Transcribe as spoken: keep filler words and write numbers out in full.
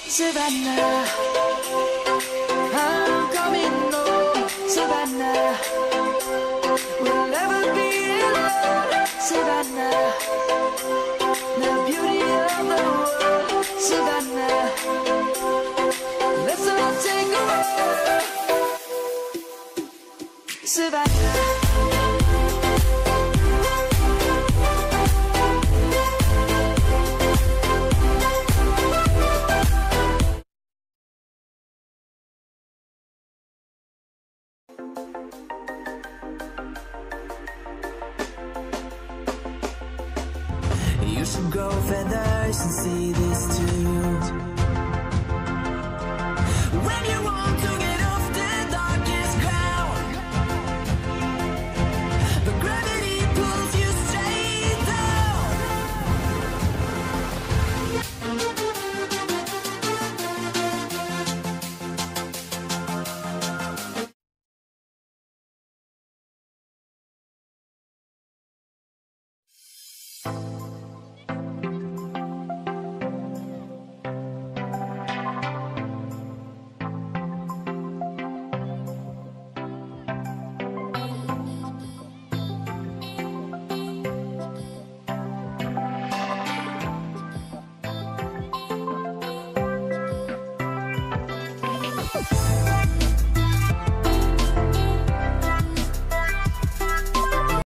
Savannah, I'm coming home. Savannah, we'll never be alone. Savannah, the beauty of the world. Savannah, let's all take a walk. Savannah. You should grow feathers and see this too. When you want to get off the darkest ground, but gravity pulls you straight down.